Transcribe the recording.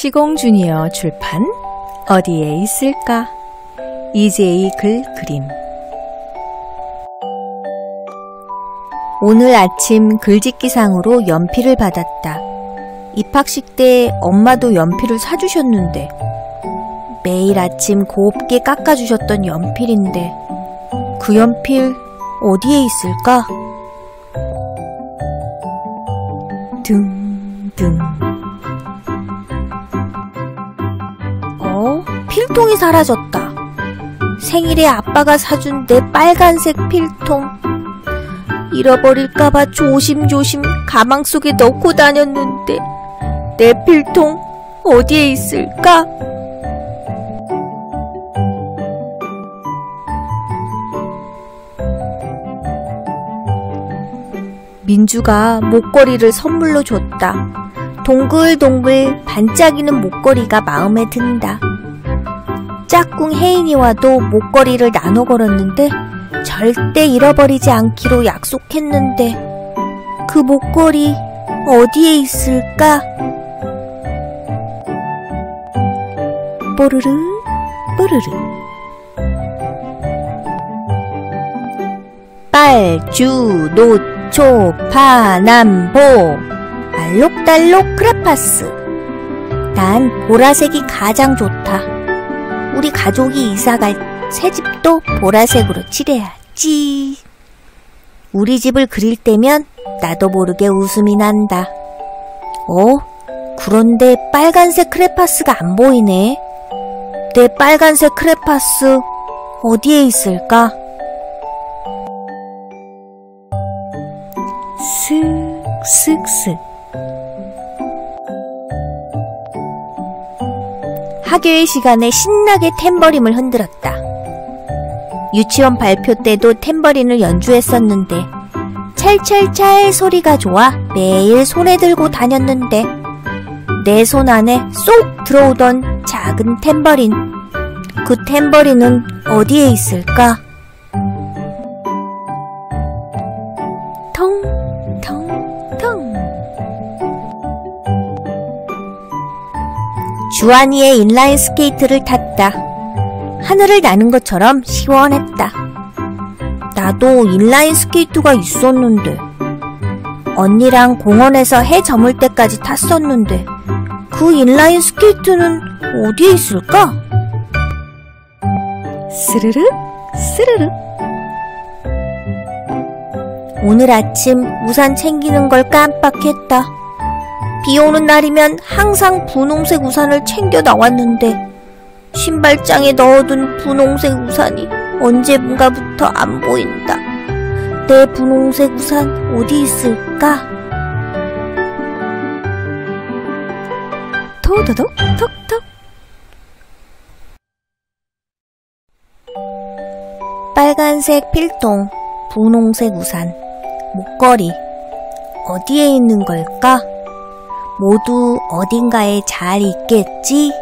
시공주니어 출판 어디에 있을까? 이재희 글 그림. 오늘 아침 글짓기상으로 연필을 받았다. 입학식 때 엄마도 연필을 사주셨는데 매일 아침 곱게 깎아주셨던 연필인데 그 연필 어디에 있을까? 둥둥. 필통이 사라졌다. 생일에 아빠가 사준 내 빨간색 필통. 잃어버릴까봐 조심조심 가방 속에 넣고 다녔는데 내 필통 어디에 있을까? 민주가 목걸이를 선물로 줬다. 동글동글 반짝이는 목걸이가 마음에 든다. 짝꿍 혜인이와도 목걸이를 나눠 걸었는데 절대 잃어버리지 않기로 약속했는데 그 목걸이 어디에 있을까? 뽀르르 뽀르르. 빨주 노초 파남보 알록달록 크레파스. 난 보라색이 가장 좋다. 우리 가족이 이사갈 새 집도 보라색으로 칠해야지. 우리 집을 그릴 때면 나도 모르게 웃음이 난다. 그런데 빨간색 크레파스가 안 보이네. 내 빨간색 크레파스 어디에 있을까? 슥슥슥. 학교의 시간에 신나게 탬버린을 흔들었다. 유치원 발표 때도 탬버린을 연주했었는데 찰찰찰 소리가 좋아 매일 손에 들고 다녔는데 내 손 안에 쏙 들어오던 작은 탬버린. 그 탬버린은 어디에 있을까? 텅텅텅. 주한이의 인라인 스케이트를 탔다. 하늘을 나는 것처럼 시원했다. 나도 인라인 스케이트가 있었는데 언니랑 공원에서 해 저물 때까지 탔었는데 그 인라인 스케이트는 어디에 있을까? 스르르 스르르. 오늘 아침 우산 챙기는 걸 깜빡했다. 비 오는 날이면 항상 분홍색 우산을 챙겨 나왔는데 신발장에 넣어둔 분홍색 우산이 언제인가부터 안 보인다. 내 분홍색 우산 어디 있을까? 토도독 톡톡. 빨간색 필통, 분홍색 우산, 목걸이 어디에 있는 걸까? 모두 어딘가에 잘 있겠지?